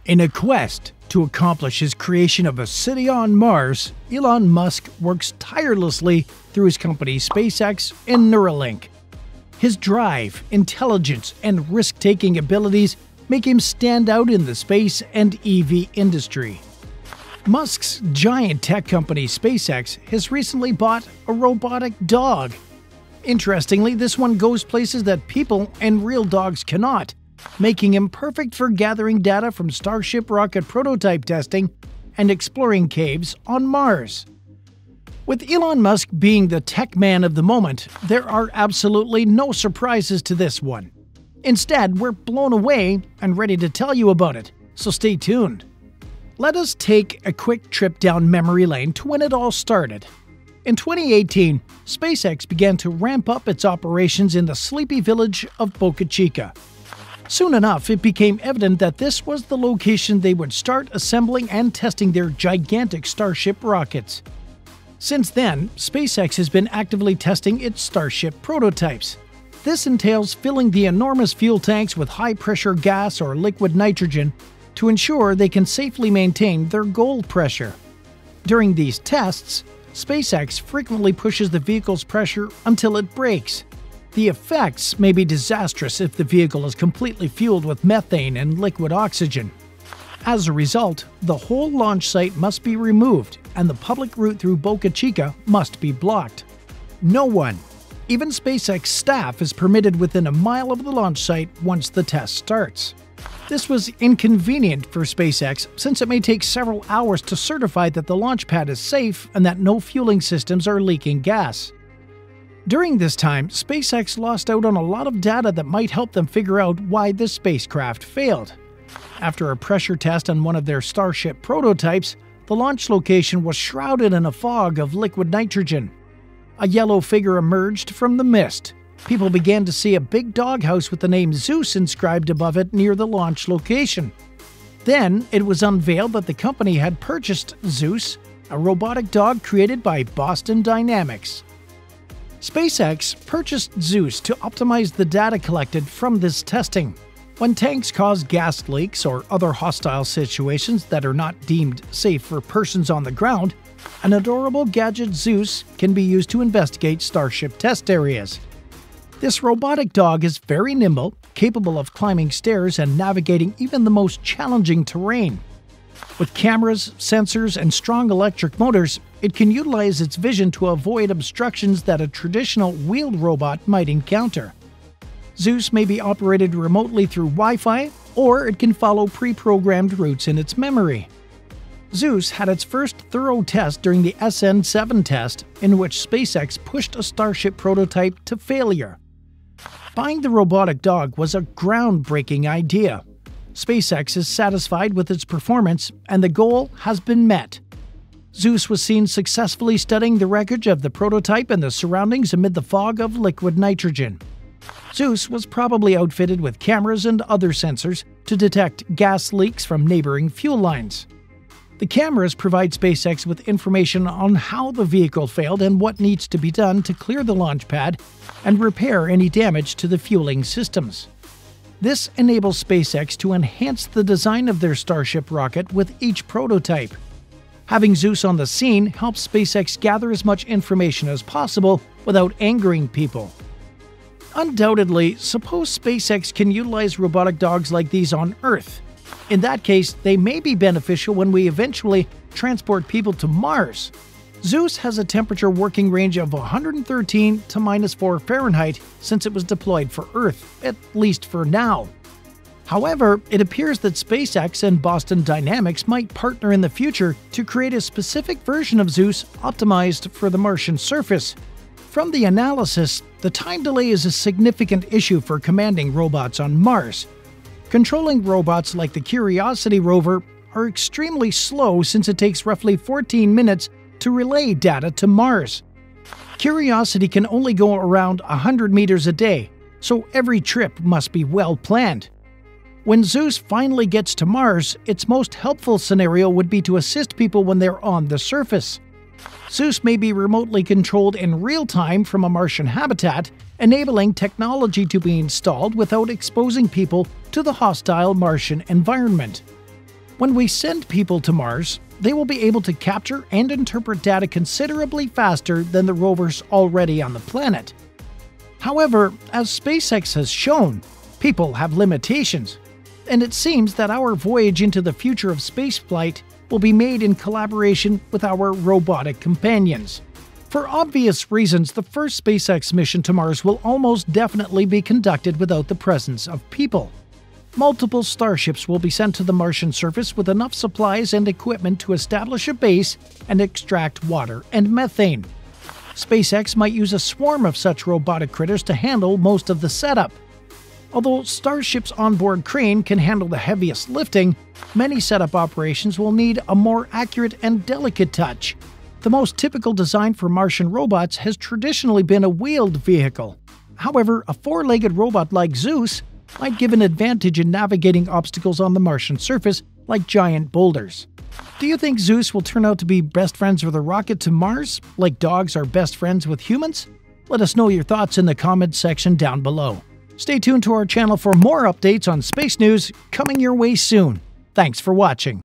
In a quest to accomplish his creation of a city on Mars, Elon Musk works tirelessly through his companies SpaceX and Neuralink. His drive, intelligence, and risk-taking abilities make him stand out in the space and EV industry. Musk's giant tech company SpaceX has recently bought a robotic dog. Interestingly, this one goes places that people and real dogs cannot, making him perfect for gathering data from Starship rocket prototype testing and exploring caves on Mars. With Elon Musk being the tech man of the moment, there are absolutely no surprises to this one. Instead, we're blown away and ready to tell you about it, so stay tuned. Let us take a quick trip down memory lane to when it all started. In 2018, SpaceX began to ramp up its operations in the sleepy village of Boca Chica. Soon enough, it became evident that this was the location they would start assembling and testing their gigantic Starship rockets. Since then, SpaceX has been actively testing its Starship prototypes. This entails filling the enormous fuel tanks with high-pressure gas or liquid nitrogen to ensure they can safely maintain their goal pressure. During these tests, SpaceX frequently pushes the vehicle's pressure until it breaks. The effects may be disastrous if the vehicle is completely fueled with methane and liquid oxygen. As a result, the whole launch site must be removed and the public route through Boca Chica must be blocked. No one, even SpaceX staff, is permitted within a mile of the launch site once the test starts. This was inconvenient for SpaceX since it may take several hours to certify that the launch pad is safe and that no fueling systems are leaking gas. During this time, SpaceX lost out on a lot of data that might help them figure out why the spacecraft failed. After a pressure test on one of their Starship prototypes, the launch location was shrouded in a fog of liquid nitrogen. A yellow figure emerged from the mist. People began to see a big doghouse with the name Zeus inscribed above it near the launch location. Then it was unveiled that the company had purchased Zeus, a robotic dog created by Boston Dynamics. SpaceX purchased Zeus to optimize the data collected from this testing. When tanks cause gas leaks or other hostile situations that are not deemed safe for persons on the ground, an adorable gadget Zeus can be used to investigate Starship test areas. This robotic dog is very nimble, capable of climbing stairs and navigating even the most challenging terrain. With cameras, sensors, and strong electric motors, it can utilize its vision to avoid obstructions that a traditional wheeled robot might encounter. Zeus may be operated remotely through Wi-Fi, or it can follow pre-programmed routes in its memory. Zeus had its first thorough test during the SN7 test, in which SpaceX pushed a Starship prototype to failure. Buying the robotic dog was a groundbreaking idea. SpaceX is satisfied with its performance, and the goal has been met. Zeus was seen successfully studying the wreckage of the prototype and the surroundings amid the fog of liquid nitrogen. Zeus was probably outfitted with cameras and other sensors to detect gas leaks from neighboring fuel lines. The cameras provide SpaceX with information on how the vehicle failed and what needs to be done to clear the launch pad and repair any damage to the fueling systems. This enables SpaceX to enhance the design of their Starship rocket with each prototype. Having Zeus on the scene helps SpaceX gather as much information as possible without angering people. Undoubtedly, suppose SpaceX can utilize robotic dogs like these on Earth. In that case, they may be beneficial when we eventually transport people to Mars. Zeus has a temperature working range of 113 to -4 Fahrenheit since it was deployed for Earth, at least for now. However, it appears that SpaceX and Boston Dynamics might partner in the future to create a specific version of Zeus optimized for the Martian surface. From the analysis, the time delay is a significant issue for commanding robots on Mars. Controlling robots like the Curiosity rover are extremely slow since it takes roughly 14 minutes to relay data to Mars. Curiosity can only go around 100 meters a day, so every trip must be well planned. When Zeus finally gets to Mars, its most helpful scenario would be to assist people when they're on the surface. Zeus may be remotely controlled in real time from a Martian habitat, enabling technology to be installed without exposing people to the hostile Martian environment. When we send people to Mars, they will be able to capture and interpret data considerably faster than the rovers already on the planet. However, as SpaceX has shown, people have limitations, and it seems that our voyage into the future of spaceflight will be made in collaboration with our robotic companions. For obvious reasons, the first SpaceX mission to Mars will almost definitely be conducted without the presence of people. Multiple Starships will be sent to the Martian surface with enough supplies and equipment to establish a base and extract water and methane. SpaceX might use a swarm of such robotic critters to handle most of the setup. Although Starship's onboard crane can handle the heaviest lifting, many setup operations will need a more accurate and delicate touch. The most typical design for Martian robots has traditionally been a wheeled vehicle. However, a four-legged robot like Zeus might give an advantage in navigating obstacles on the Martian surface, like giant boulders. Do you think Zeus will turn out to be best friends with a rocket to Mars, like dogs are best friends with humans? Let us know your thoughts in the comments section down below. Stay tuned to our channel for more updates on space news coming your way soon. Thanks for watching.